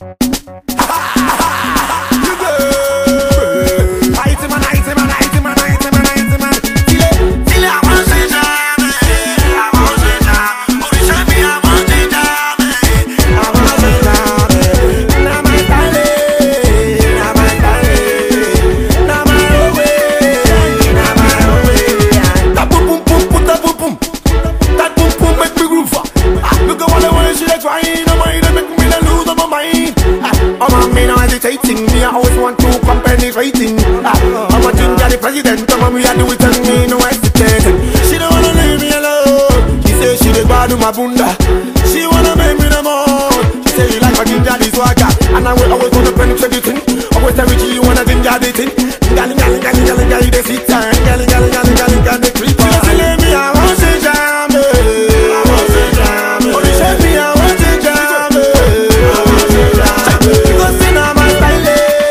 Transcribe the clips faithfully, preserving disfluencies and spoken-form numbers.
Me, I always want to company fighting. I'm a ginger, the president. Come on, we are doing it and me, no hesitating. She don't wanna leave me alone. She say she dey bad my bunda. She wanna make me no more. She say she like a ginger, this swagger. And I will always wanna penetrate the thing. Always tell me she wanna ginger the thing. Gali, gali, gali, gali, gali, they sit time. Gali, gali, gali, gali, gali, they creep. She say leave me, I want to jam it. I want to jam it. Oh, she me, I want to jam it. I want to jam it. Because see now my style.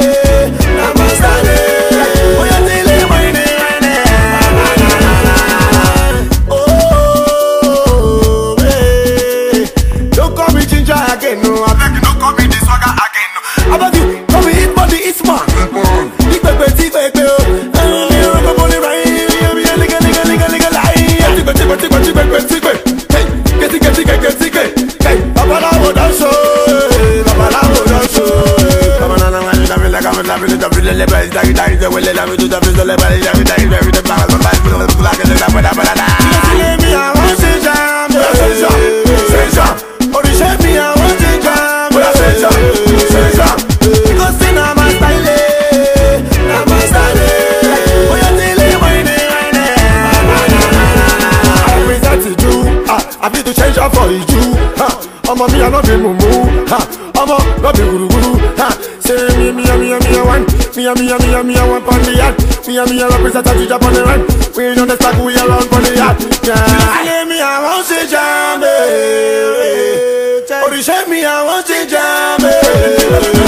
For you, ha, I'm a me, I love you, mumu, ha, I'm a love you, guru, guru, ha. Say me, me, me, me, me, one, me, me, me, me, one on the yard, me, me, represent a teacher on the run. We know the stack, we are on the yard. Say me, I want to jam it. Oh, you say me, I want to jam it.